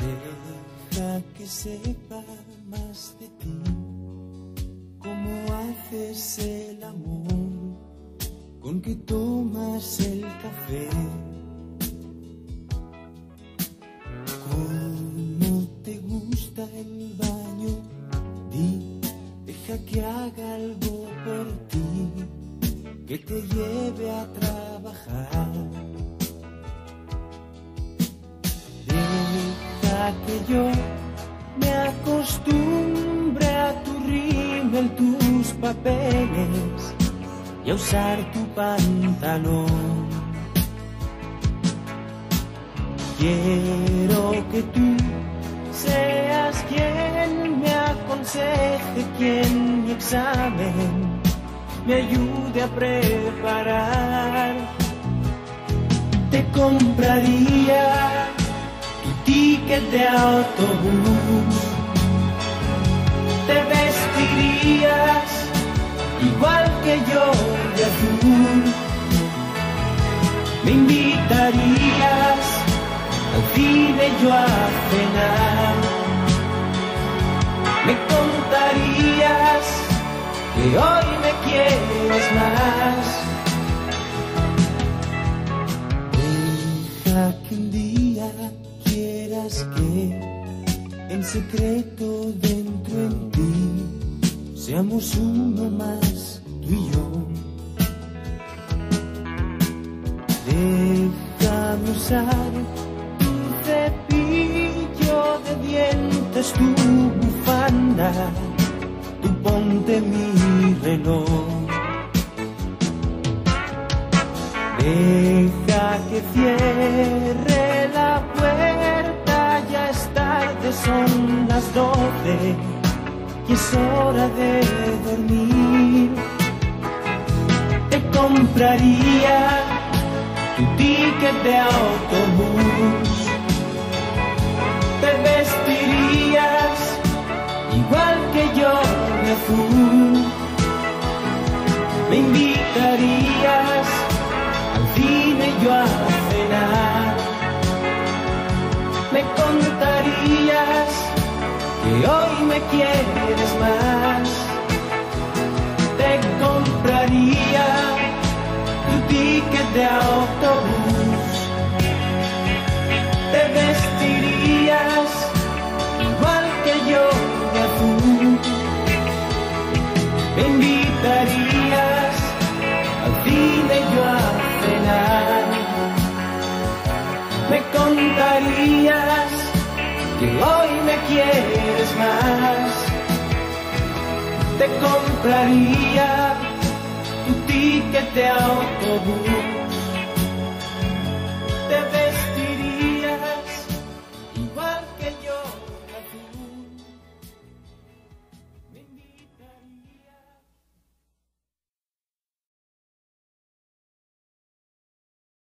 Deja que sepa más de ti, cómo haces el amor, con que tomas el café, cómo te gusta el baño. Di, deja que haga algo por ti, que te lleve a trabajar. Deja que yo me acostumbre a tu rímel, tus papeles y a usar tu pantalón. Quiero que tú seas quien me aconseje, quien mi examen me ayude a preparar. Te compraría tu ticket de autobús, te vestirías igual que yo de azul, me invitarías al cine, yo a cenar, me contarías que hoy me quieres más. Deja que un día quieras que en secreto dentro en ti seamos uno más, tú y yo. Déjame usar tu cepillo de dientes, tu bufanda, tú ponte mi reloj. Deja que cierre la puerta, ya es tarde, son las 12 y es hora de dormir. Te compraría tu ticket de autobús, te vestirías igual que yo de azul, me invitarías al cine, yo a cenar, me contarías que hoy me quieres más. Te compraría tu ticket de autobús, te vestirías igual que yo de azul, me invitarías al cine, yo a cenar, me contarías que hoy me quieres más. Te compraría tu ticket de autobús, te